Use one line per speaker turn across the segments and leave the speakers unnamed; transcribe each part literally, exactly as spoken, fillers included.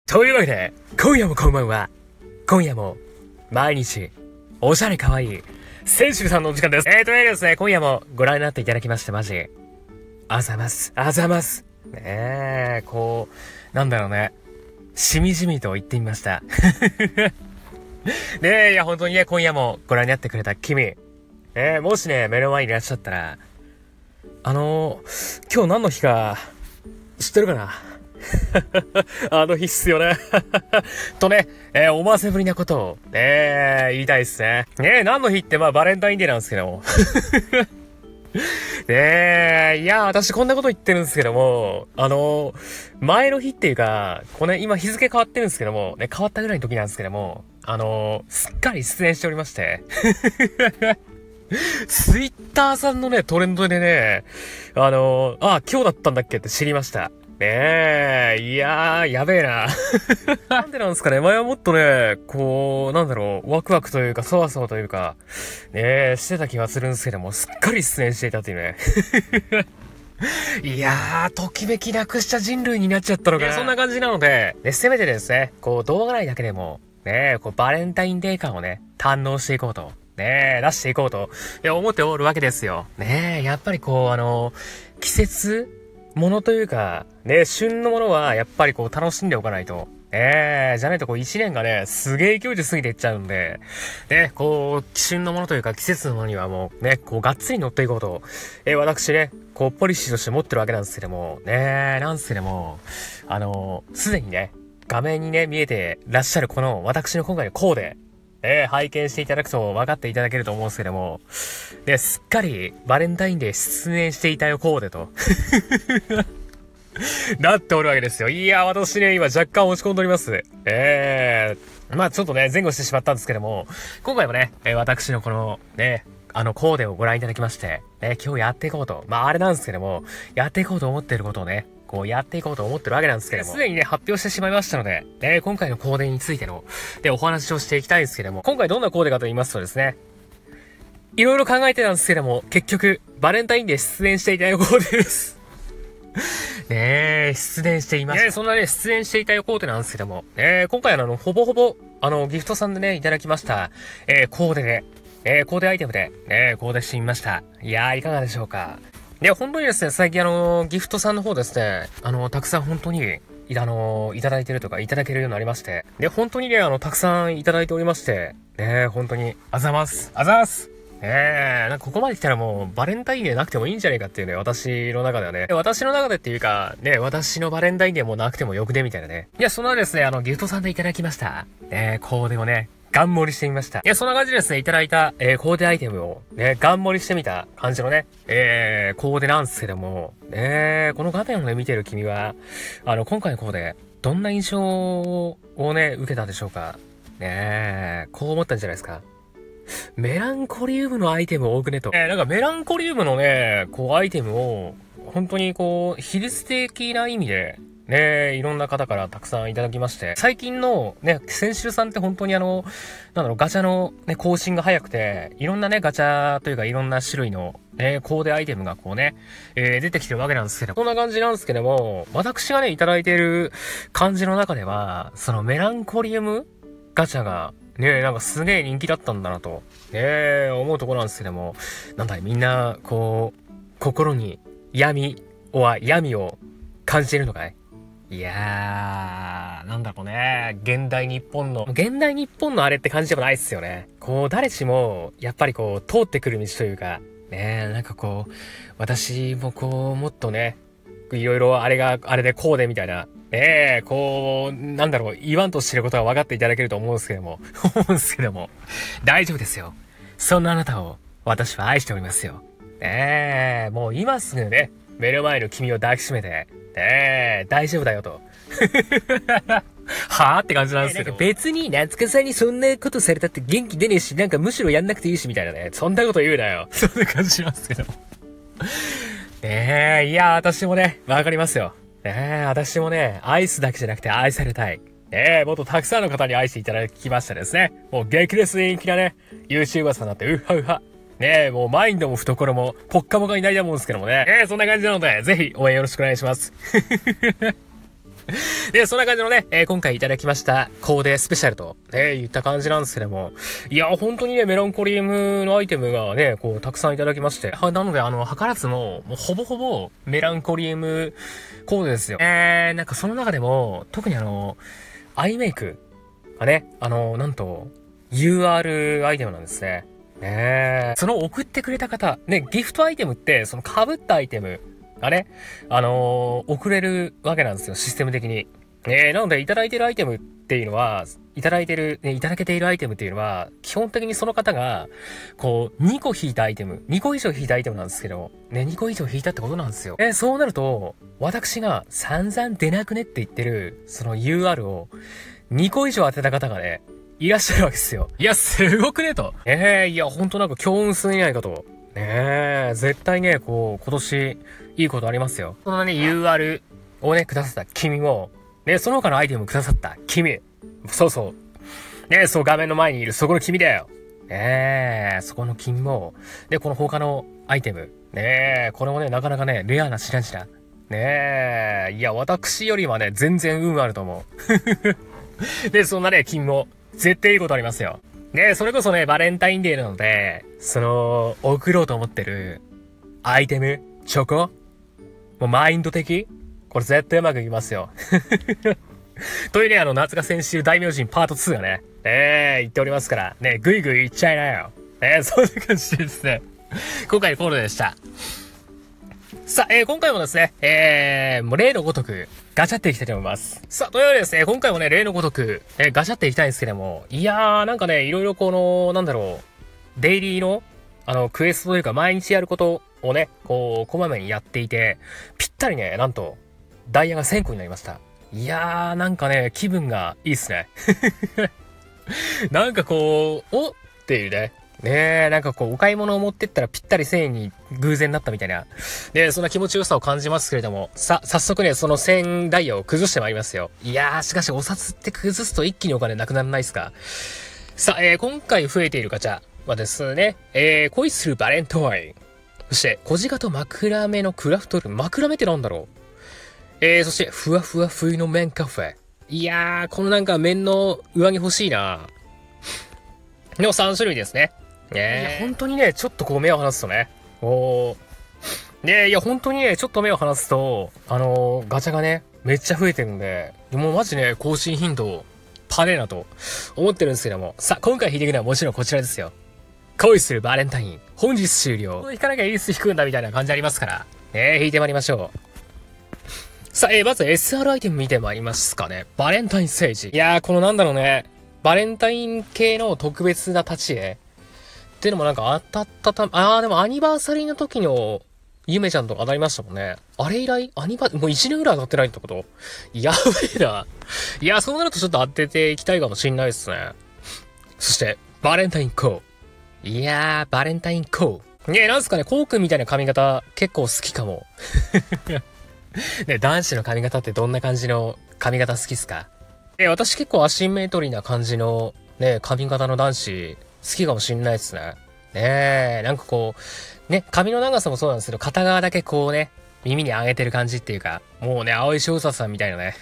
というわけで、今夜もこんばんは。今夜も、毎日、おしゃれかわいい、センシルさんのお時間です。えーとですね、今夜もご覧になっていただきましてマジ、あざます、あざます。ねえ、こう、なんだろうね、しみじみと言ってみました。ねえ、いや本当にね、今夜もご覧になってくれた君、えー、もしね、目の前にいらっしゃったら、あのー、今日何の日か、知ってるかな？あの日っすよね。とね、えー、思わせぶりなことを、ね、言いたいですね。ね、何の日ってまあバレンタインデーなんですけども。ねえ、いや、私こんなこと言ってるんですけども、あのー、前の日っていうか、これ、ね、今日付変わってるんですけども、ね、変わったぐらいの時なんですけども、あのー、すっかり出演しておりまして。ツイッターさんのね、トレンドでね、あのー、あ、今日だったんだっけって知りました。ねえ、いやー、やべえな。なんでなんですかね、前はもっとね、こう、なんだろう、ワクワクというか、そわそわというか、ねえ、してた気がするんですけども、すっかり出演していたというね。いやー、ときめきなくした人類になっちゃったのかな。そんな感じなので、ね、せめてですね、こう、動画内だけでも、ねえ、こう、バレンタインデー感をね、堪能していこうと。ねえ、出していこうと、いや、思っておるわけですよ。ねえ、やっぱりこう、あの、季節ものというか、ね、旬のものはやっぱりこう楽しんでおかないと。ええ、じゃないとこう一年がね、すげえ勢いで過ぎていっちゃうんで、ね、こう、旬のものというか季節のものにはもうね、こうがっつり乗っていこうと、えー、私ね、こうポリシーとして持ってるわけなんですけども、ね、なんですけども、あの、すでにね、画面にね、見えてらっしゃるこの私の今回のコーデ、えー、拝見していただくと分かっていただけると思うんですけども、で、すっかりバレンタインデー出演していたよコーデと。なっておるわけですよ。いや、私ね、今若干落ち込んでおります。ええー、まあちょっとね、前後してしまったんですけども、今回もね、えー、私のこの、ね、あのコーデをご覧いただきまして、ね、今日やっていこうと。まああれなんですけども、やっていこうと思っていることをね、こうやっていこうと思ってるわけなんですけども、すでにね、発表してしまいましたので、ね、今回のコーデについての、で、お話をしていきたいんですけども、今回どんなコーデかと言いますとですね、いろいろ考えてたんですけども、結局、バレンタインで出演していたよコーデです。ねえ、出演していました。ねえ、そんなね、出演していたよコーデなんですけども、えー、今回あの、ほぼほぼ、あの、ギフトさんでね、いただきました、えー、コーデで、えー、コーデアイテムで、ね、コーデしてみました。いやー、いかがでしょうか。で、本当にですね、最近あの、ギフトさんの方ですね、あの、たくさん本当に、い、あの、いただいてるとか、いただけるようになりまして、で、本当にね、あの、たくさんいただいておりまして、ね、本当に、あざます。あざます。ええ、なんかここまで来たらもうバレンタインデーなくてもいいんじゃないかっていうね、私の中ではね。私の中でっていうか、ね、私のバレンタインデーもなくてもよくね、みたいなね。いや、そんなですね、あの、ギフトさんでいただきました。ね、コーデをね、ガン盛りしてみました。いや、そんな感じでですね、いただいた、えー、コーデアイテムをね、ガン盛りしてみた感じのね、えー、コーデなんですけども、ね、この画面をね、見てる君は、あの、今回のコーデ、どんな印象をね、受けたでしょうか。ね、こう思ったんじゃないですか。メランコリウムのアイテム多くねと。えー、なんかメランコリウムのね、こうアイテムを、本当にこう、比率的な意味で、ね、いろんな方からたくさんいただきまして、最近のね、センシルさんって本当にあの、なんだろう、ガチャのね、更新が早くて、いろんなね、ガチャというかいろんな種類のね、コーデアイテムがこうね、えー、出てきてるわけなんですけど、こんな感じなんですけども、私がね、いただいている感じの中では、そのメランコリウムガチャが、ねえ、なんかすげえ人気だったんだなと、ねえ、思うところなんですけども、なんだい、みんな、こう、心に闇、おは闇を感じているのかい？いやー、なんだろうね、現代日本の、現代日本のあれって感じでもないっすよね。こう、誰しも、やっぱりこう、通ってくる道というか、ねえ、なんかこう、私もこう、もっとね、いろいろあれが、あれでこうでみたいな、ねえ、こう、なんだろう、言わんとしてることは分かっていただけると思うんですけども、思うんですけども、大丈夫ですよ。そんなあなたを、私は愛しておりますよ。ねえ、もう今すぐね、目の前の君を抱きしめて、ねえ、大丈夫だよと。はぁって感じなんですけど。なんか別に夏香さんにそんなことされたって元気出ねえし、なんかむしろやんなくていいしみたいなね。そんなこと言うなよ。そんな感じなんですけど。ねえ、いや、私もね、わかりますよ。ねえ、私もね、愛すだけじゃなくて愛されたい。ねえ、もっとたくさんの方に愛していただきましたですね。もう激烈人気なね、YouTuber さんになって、うっはうは。ねえ、もうマインドも懐も、ポッカポカになりたいと思うんですけどもね。ええ、そんな感じなので、ぜひ応援よろしくお願いします。 で、そんな感じのね、えー、今回いただきましたコーデスペシャルと、ね、言った感じなんですけども、いや、本当にね、メランコリウムのアイテムがね、こう、たくさんいただきまして、は、なので、あの、図らずも、もうほぼほぼ、メランコリウムコーデですよ。えー、なんかその中でも、特にあの、アイメイクがね、あの、なんと、ユーアール アイテムなんですね。ねえ。その送ってくれた方、ね、ギフトアイテムって、その被ったアイテムがね、あのー、送れるわけなんですよ、システム的に。えー、なので、いただいてるアイテムっていうのは、いただいてる、ね、いただけているアイテムっていうのは、基本的にその方が、こう、にこ引いたアイテム、にこ以上引いたアイテムなんですけど、ね、にこ以上引いたってことなんですよ。えー、そうなると、私が散々出なくねって言ってる、その ユーアール を、にこ以上当てた方がね、いらっしゃるわけですよ。いや、すごくねと。ええー、いや、ほんとなんか強運すぎないかと。ねえ、絶対ね、こう、今年、いいことありますよ。そのね、ユーアール をね、くださった君も、ね、その他のアイテムくださった君。そうそう。ね、そう、画面の前にいるそこの君だよ。ねえ、そこの君も、で、この他のアイテム。ねえ、これもね、なかなかね、レアな品々。ねえ、いや、私よりはね、全然運あると思う。で、そんなね、君も、絶対いいことありますよ。ね、それこそね、バレンタインデーなので、その、送ろうと思ってる、アイテム、チョコもうマインド的これ絶対うまくいきますよ。というね、あの、夏が先週大名人パートツーがね、えー、言っておりますから、ね、ぐいぐい言っちゃいなよ。えー、そんな感じでですね、今回のコールでした。さあ、えー、今回もですね、えー、もう例のごとく、ガチャっていきたいと思います。さあ、というわけでですね、今回もね、例のごとく、えー、ガチャっていきたいんですけども、いやー、なんかね、いろいろこの、なんだろう、デイリーの、あの、クエストというか、毎日やることをね、こう、こまめにやっていて、ぴったりね、なんと、ダイヤがせんこになりました。いやー、なんかね、気分がいいっすね。なんかこう、おっていうね。ねえ、なんかこう、お買い物を持ってったらぴったりせんえんに偶然なったみたいな。で、そんな気持ちよさを感じますけれども、さ、早速ね、そのせんダイヤを崩してまいりますよ。いやー、しかしお札って崩すと一気にお金なくならないっすか。さあ、えー、今回増えているガチャはですね、えー、恋するバレンタイン。そして、小鹿と枕目のクラフトルーム。枕目ってなんだろう。えー、そして、ふわふわ冬の麺カフェ。いやー、このなんか麺の上着欲しいな。のさん種類ですね。ね、いや、本当にね、ちょっとこう目を離すとね、おー。で、いや、本当にね、ちょっと目を離すと、あのー、ガチャがね、めっちゃ増えてるんで、もうマジね、更新頻度、パネーなと思ってるんですけども。さあ、今回引いていくのはもちろんこちらですよ。恋するバレンタイン、本日終了。引かなきゃいいス引くんだみたいな感じありますから。ね、引いてまいりましょう。さあ、えー、まず エスアール アイテム見てまいりますかね。バレンタインセージ。いやー、このなんだろうね、バレンタイン系の特別な立ち絵。っていうのもなんか当たったた、あーでもアニバーサリーの時のゆめちゃんとか当たりましたもんね。あれ以来アニバ、もういちねんぐらい当たってないってこと？やべえな。いや、そうなるとちょっと当てていきたいかもしんないですね。そして、バレンタインコー。いやー、バレンタインコー。ねえ、なんすかね、コウ君みたいな髪型結構好きかも。ね、男子の髪型ってどんな感じの髪型好きっすか？え、私結構アシンメトリーな感じのね、髪型の男子好きかもしんないですね。ねえ、なんかこう、ね、髪の長さもそうなんですけど、片側だけこうね、耳に上げてる感じっていうか、もうね、青井翔太さんみたいなね。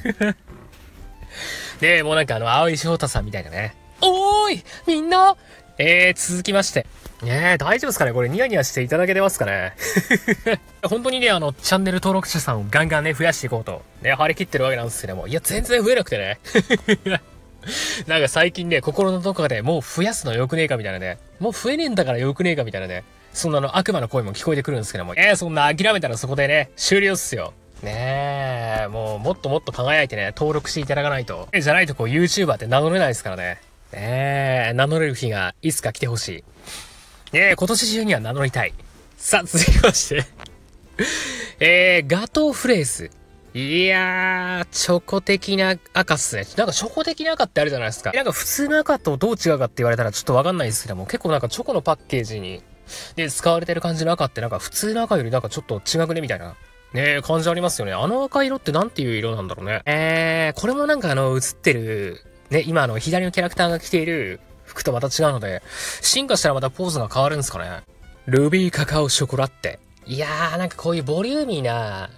ねえ、もうなんかあの、青井翔太さんみたいなね。おーいみんなえー、続きまして。ねえ、大丈夫ですかねこれニヤニヤしていただけてますかね本当にね、あの、チャンネル登録者さんをガンガンね、増やしていこうと、ね、張り切ってるわけなんですけども。いや、全然増えなくてね。なんか最近ね、心のどこかでもう増やすのよくねえかみたいなね。もう増えねえんだからよくねえかみたいなね。そんなの悪魔の声も聞こえてくるんですけども。えー、そんな諦めたらそこでね、終了っすよ。ねえ、もうもっともっと輝いてね、登録していただかないと。え、じゃないとこう YouTuber って名乗れないですからね。ねえ、名乗れる日がいつか来てほしい。ねえ、今年中には名乗りたい。さあ、続きまして。えー、ガトーフレーズ。いやー、チョコ的な赤っすね。なんかチョコ的な赤ってあるじゃないですか。なんか普通の赤とどう違うかって言われたらちょっとわかんないですけども、結構なんかチョコのパッケージに、で、使われてる感じの赤ってなんか普通の赤よりなんかちょっと違くねみたいな。ねえ、感じありますよね。あの赤色ってなんていう色なんだろうね。えー、これもなんかあの、映ってる、ね、今あの、左のキャラクターが着ている服とまた違うので、進化したらまたポーズが変わるんですかね。ルビーカカオショコラって。いやー、なんかこういうボリューミーな、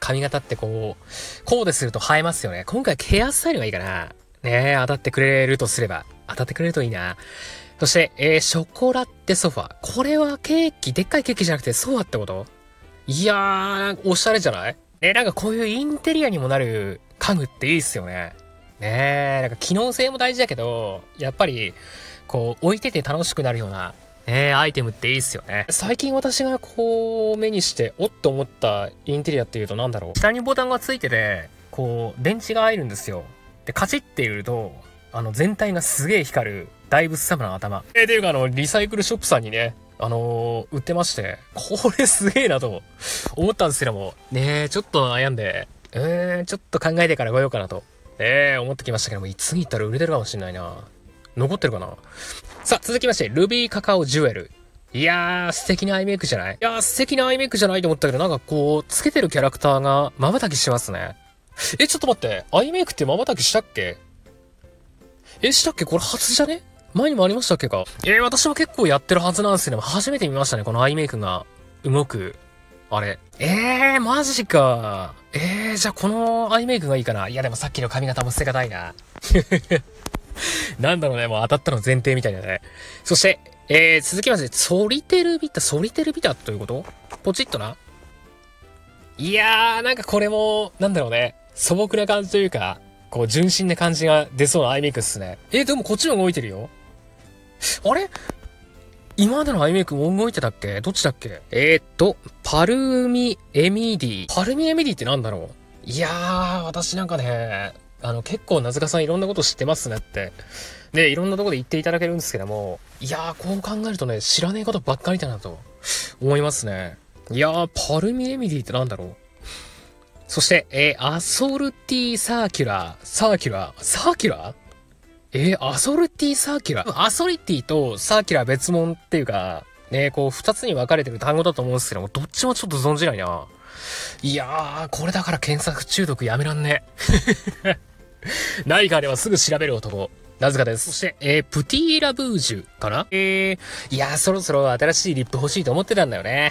髪型ってこう、コーデすると映えますよね。今回ヘアスタイルがいいかな。ねえ、当たってくれるとすれば。当たってくれるといいな。そして、えー、ショコラテソファ。これはケーキ、でっかいケーキじゃなくてソファってこと？いやー、おしゃれじゃない？ね、なんかこういうインテリアにもなる家具っていいっすよね。ねえ、なんか機能性も大事だけど、やっぱり、こう、置いてて楽しくなるような、ねえ、アイテムっていいっすよね。最近私がこう、目にして、おっと思ったインテリアっていうとなんだろう。下にボタンがついてて、こう、電池が入るんですよ。で、カチッって言うと、あの、全体がすげえ光る、大仏様の頭。えー、ていうかあの、リサイクルショップさんにね、あのー、売ってまして、これすげえなと思ったんですけども、ねえ、ちょっと悩んで、うーん、ちょっと考えてから来ようかなと、ええー、思ってきましたけども、次行ったら売れてるかもしれないな。残ってるかな。さあ、続きまして、ルビーカカオジュエル。いやー、素敵なアイメイクじゃない？いやー、素敵なアイメイクじゃないと思ったけど、なんかこう、つけてるキャラクターが瞬きしますね。え、ちょっと待って、アイメイクって瞬きしたっけ？え、したっけ？これ初じゃね？前にもありましたっけか？えー、私は結構やってるはずなんですけども、初めて見ましたね、このアイメイクが動く。あれ。えー、マジか。えー、じゃあこのアイメイクがいいかな。いやでもさっきの髪型も捨てがたいな。なんだろうね、もう当たったの前提みたいだね。そして、えー、続きまして、ソリテルビタ、ソリテルビタということ？ポチッとな。いやー、なんかこれも、なんだろうね、素朴な感じというか、こう純真な感じが出そうなアイメイクっすね。えー、でもこっちの動いてるよ。あれ？今までのアイメイクも動いてたっけ？どっちだっけ？えー、っと、パルミエミディ。パルミエミディってなんだろう？いやー、私なんかね、あの、結構、なずかさんいろんなこと知ってますねって。ね、いろんなところで言っていただけるんですけども、いやー、こう考えるとね、知らねえことばっかりだなと思いますね。いやー、パルミエミディってなんだろう？そして、えー、アソルティサーキュラー。サーキュラーサーキュラーえー、アソルティサーキュラーアソリティとサーキュラー別物っていうか、ね、こう二つに分かれてる単語だと思うんですけども、どっちもちょっと存じないな。いやー、これだから検索中毒やめらんね。何かあればすぐ調べる男。なぜかです。そして、えー、プティーラブージュかな？えー、いやー、そろそろ新しいリップ欲しいと思ってたんだよね。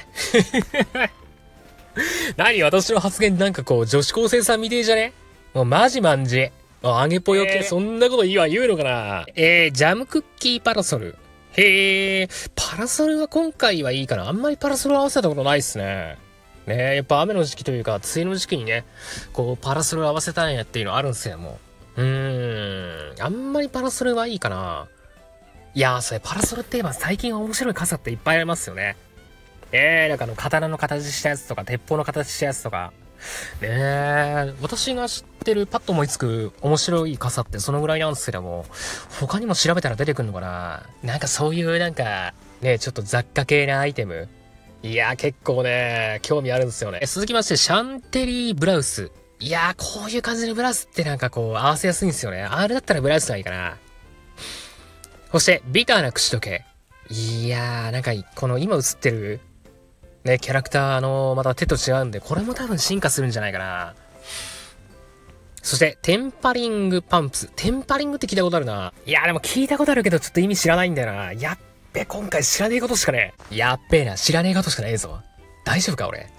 何私の発言なんかこう、女子高生さんみてえじゃね？もうマジマンジ。あげぽよって、そんなこと言わ言うのかな。えー、ジャムクッキーパラソル。へえ、パラソルは今回はいいかな。あんまりパラソル合わせたことないっすね。ねえ、やっぱ雨の時期というか、梅雨の時期にね、こう、パラソル合わせたいなっていうのあるんですけども。うーん、あんまりパラソルはいいかな。いやー、それパラソルって言えば最近は面白い傘っていっぱいありますよね。えー、なんかあの、刀の形したやつとか、鉄砲の形したやつとか。ねえ、私が知ってるパッと思いつく面白い傘ってそのぐらいなんですけども、他にも調べたら出てくるのかな？なんかそういうなんか、ね、ちょっと雑貨系なアイテム。いやー結構ね、興味あるんですよね。続きまして、シャンテリーブラウス。いやーこういう感じのブラウスってなんかこう合わせやすいんですよね。あれだったらブラウスがいいかな。そして、ビターな口時計。いやーなんかこの今映ってる、ね、キャラクターの、また手と違うんで、これも多分進化するんじゃないかな。そして、テンパリングパンプス。テンパリングって聞いたことあるな。いや、でも聞いたことあるけど、ちょっと意味知らないんだよな。やっべ、今回知らねえことしかねえ。やっべえな、知らねえことしかねえぞ。大丈夫か、俺。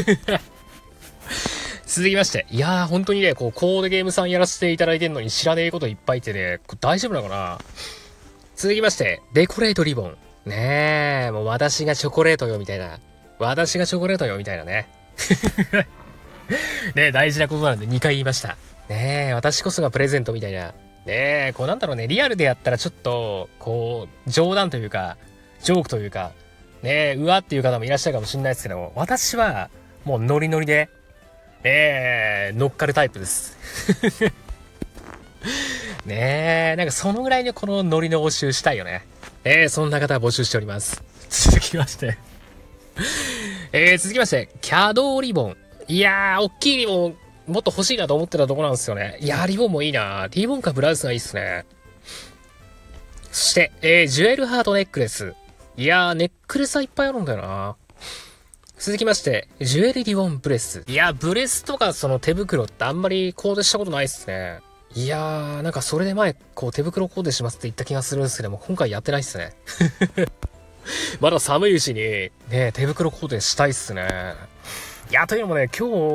続きまして。いやー、本当にね、こう、コーデゲームさんやらせていただいてんのに知らねえこといっぱいってね、大丈夫なのかな。続きまして、デコレートリボン。ねえ、もう私がチョコレートよ、みたいな。私がチョコレートよ、みたいなね。ねえ、大事なことなんでにかい言いました。ねえ、私こそがプレゼントみたいな。ねえ、こうなんだろうね、リアルでやったらちょっと、こう、冗談というか、ジョークというか、ねえ、うわっていう方もいらっしゃるかもしれないですけども、私は、もうノリノリで、えー、乗っかるタイプです。ねえ、なんかそのぐらいのこのノリの募集したいよね。えー、そんな方は募集しております。続きまして。えー、続きまして、キャドーリボン。いやー、おっきいリボン、もっと欲しいなと思ってたとこなんですよね。いやー、リボンもいいな。リボンかブラウスがいいっすね。そして、えー、ジュエルハートネックレス。いやー、ネックレスはいっぱいあるんだよな。続きまして、ジュエルリボンブレス。いやー、ブレスとかその手袋ってあんまりコーデしたことないっすね。いやー、なんかそれで前、こう手袋コーデしますって言った気がするんですけども、今回やってないっすね。まだ寒いうちに、ね、手袋コーデしたいっすね。いや、というのもね、今日、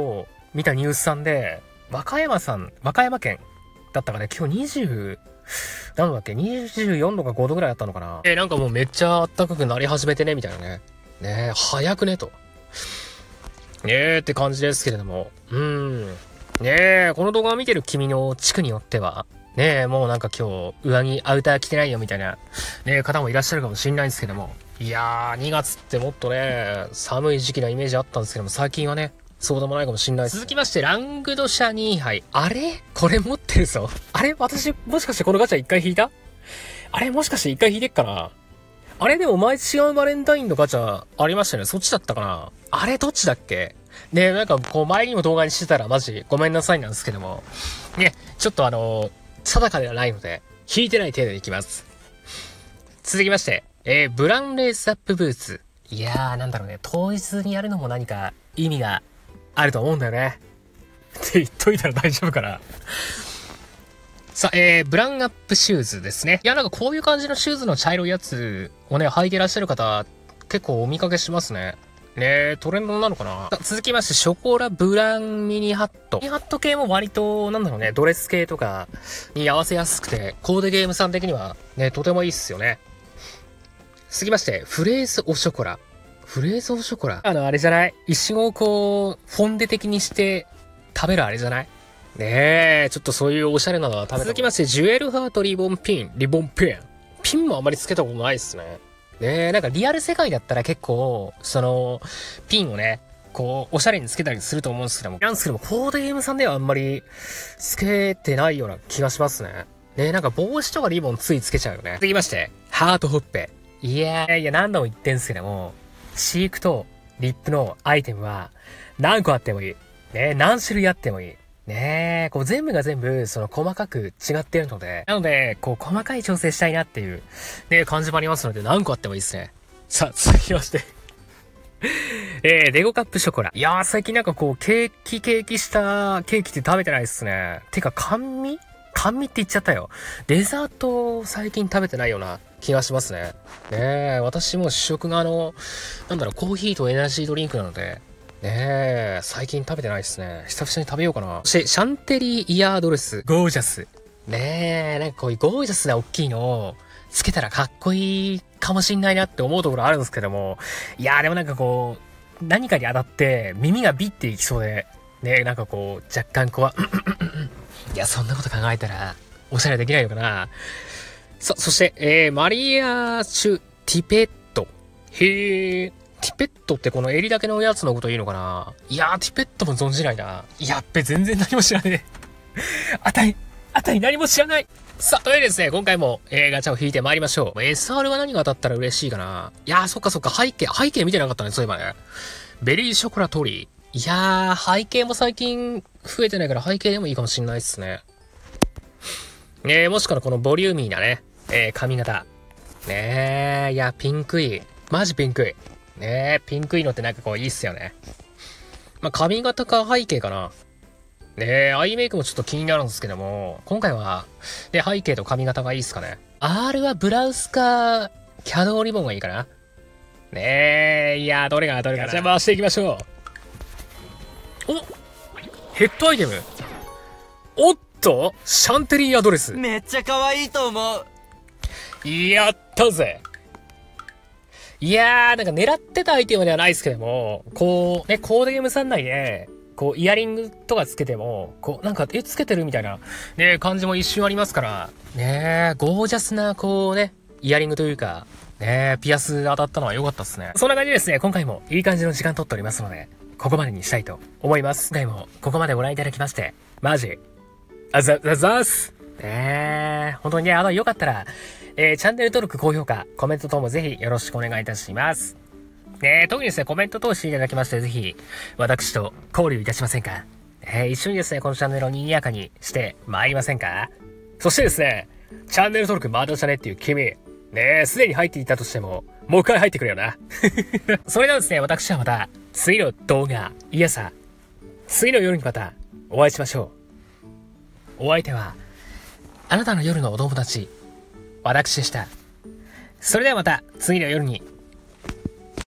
見たニュースさんで、和歌山さん、和歌山県だったかね、今日にじゅう、なんだっけ、にじゅうよんどかごどぐらいあったのかな。えー、なんかもうめっちゃ暖かくなり始めてね、みたいなね。ねえ、早くね、と。ねえって感じですけれども。うーん。ねえ、この動画を見てる君の地区によっては、ねえ、もうなんか今日、上着、アウター着てないよみたいな、ねえ、方もいらっしゃるかもしれないんですけども。いやー、にがつってもっとね、寒い時期なイメージあったんですけども、最近はね、そうでもないかもしれないです。続きまして、ラングドシャにはい。あれこれ持ってるぞ。あれ私、もしかしてこのガチャ一回引いた？あれもしかして一回引いてっかな？あれでも前違うバレンタインのガチャありましたよね。そっちだったかな？あれどっちだっけ？ね、なんかこう前にも動画にしてたらマジごめんなさいなんですけども。ね、ちょっとあのー、定かではないので、引いてない程度でいきます。続きまして、えー、ブランレースアップブーツ。いやー、なんだろうね。当日にやるのも何か意味があると思うんだよね。って言っといたら大丈夫かな。さあ、えー、ブランアップシューズですね。いや、なんかこういう感じのシューズの茶色いやつをね、履いてらっしゃる方、結構お見かけしますね。ねトレンドなのかな。続きまして、ショコラブランミニハット。ミニハット系も割と、なんだろうね、ドレス系とかに合わせやすくて、コーデゲームさん的にはね、とてもいいっすよね。続きまして、フレーズオショコラ。フレーズオショコラ。あの、あれじゃない？イチゴをこう、フォンデ的にして食べるあれじゃない？ねえ、ちょっとそういうおしゃれなのは食べた。続きまして、ジュエルハートリボンピン。リボンピン。ピンもあんまりつけたことないっすね。ねえ、なんかリアル世界だったら結構、その、ピンをね、こう、おしゃれにつけたりすると思うんですけども。なんですけども、コーデゲームさんではあんまりつけてないような気がしますね。ねえ、なんか帽子とかリボンついつけちゃうよね。続きまして、ハートホッペ。いやー、いや、何度も言ってんすけども、チークとリップのアイテムは何個あってもいい。ねえ、何種類あってもいい。ねえ、こう全部が全部、その細かく違っているので、なので、こう細かい調整したいなっていう、ね、感じもありますので、何個あってもいいですね。さあ、続きまして。えー、レゴカップショコラ。いやー、最近なんかこう、ケーキケーキしたケーキって食べてないっすね。てか、甘味甘味って言っちゃったよ。デザート最近食べてないような気がしますね。ねえ、私も主食があの、なんだろう、コーヒーとエナジードリンクなので、ねえ、最近食べてないですね。久々に食べようかな。そして、シャンテリーイヤードレス。ゴージャス。ねえ、なんかこういうゴージャスな大きいのをつけたらかっこいいかもしんないなって思うところあるんですけども。いやーでもなんかこう、何かに当たって耳がビッていきそうで、ねえ、なんかこう、若干こう、いや、そんなこと考えたら、おしゃれできないのかな。さ、そして、えー、マリアチュ・ティペット。へー。ティペットってこの襟だけのやつのこといいのかな。いやー、ティペットも存じないな。やっべ、全然何も知らねえ。あたり、あたり何も知らない。さあ、というわけでですね、今回も、えー、ガチャを引いて参りましょう。エスアール は何が当たったら嬉しいかな。いやー、そっかそっか、背景、背景見てなかったね、そういえばね。ベリーショコラトリー。いやー、背景も最近増えてないから背景でもいいかもしんないっすね。ねえ、もしくはこのボリューミーなね、えー、髪型。ねえ、いや、ピンクい。マジピンクい。ねえ、ピンクいのってなんかこういいっすよね。まあ、髪型か背景かな。ねえ、アイメイクもちょっと気になるんですけども、今回は、で、背景と髪型がいいっすかね。R はブラウスか、キャドーリボンがいいかな。ねえ、いや、どれがどれか。じゃあ回していきましょう。おヘッドアイテム。おっとシャンテリーアドレス。
めっちゃ可愛いと思う。
やったぜ。いやー、なんか狙ってたアイテムではないですけども、こう、ね、コーデゲームさん内で、こう、イヤリングとかつけても、こう、なんか、え、つけてるみたいな、ね、感じも一瞬ありますから、ねゴージャスな、こうね、イヤリングというか、ねピアス当たったのは良かったっすね。そんな感じでですね、今回もいい感じの時間取っておりますので、ここまでにしたいと思います。今回もここまでご覧いただきまして、マジ、あざ、ざざーす。ね本当にね、あの、よかったら、えー、チャンネル登録、高評価、コメント等もぜひよろしくお願いいたします。ね特にですね、コメント等していただきまして、ぜひ、私と交流いたしませんか？えー、一緒にですね、このチャンネルを賑やかにして参りませんか？そしてですね、チャンネル登録まだしたねっていう君、ねえ、すでに入っていたとしても、もう一回入ってくれよな。それではですね、私はまた、次の動画、いやさ、次の夜にまた、お会いしましょう。お相手は、あなたの夜のお友達、私でした。それではまた、次の夜に